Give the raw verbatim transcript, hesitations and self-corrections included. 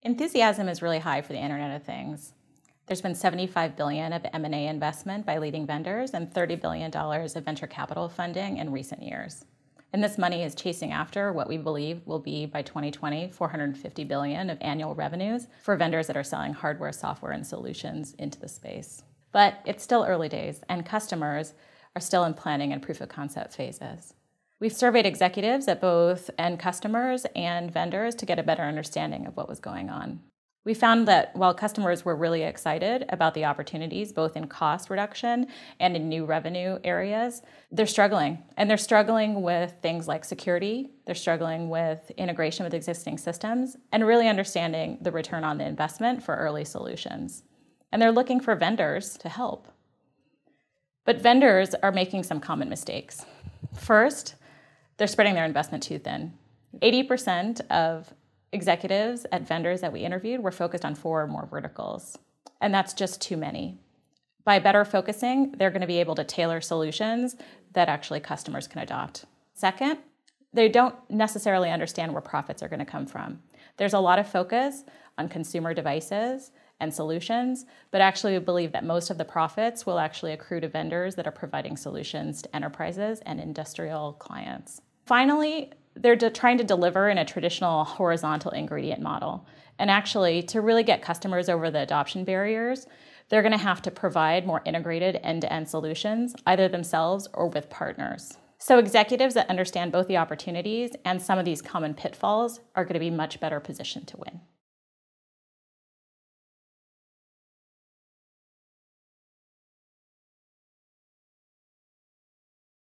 Enthusiasm is really high for the Internet of Things. There's been seventy-five billion dollars of M and A investment by leading vendors and thirty billion dollars of venture capital funding in recent years. And this money is chasing after what we believe will be, by twenty twenty, four hundred fifty billion dollars of annual revenues for vendors that are selling hardware, software, and solutions into the space. But it's still early days, and customers are still in planning and proof of concept phases. We've surveyed executives at both end customers and vendors to get a better understanding of what was going on. We found that while customers were really excited about the opportunities, both in cost reduction and in new revenue areas, they're struggling. And they're struggling with things like security, they're struggling with integration with existing systems, and really understanding the return on the investment for early solutions. And they're looking for vendors to help. But vendors are making some common mistakes. First, they're spreading their investment too thin. eighty percent of executives at vendors that we interviewed were focused on four or more verticals, and that's just too many. By better focusing, they're going to be able to tailor solutions that actually customers can adopt. Second, they don't necessarily understand where profits are going to come from. There's a lot of focus on consumer devices and solutions, but actually we believe that most of the profits will actually accrue to vendors that are providing solutions to enterprises and industrial clients. Finally, they're de- trying to deliver in a traditional horizontal ingredient model. And actually, to really get customers over the adoption barriers, they're going to have to provide more integrated end-to-end solutions, either themselves or with partners. So executives that understand both the opportunities and some of these common pitfalls are going to be much better positioned to win.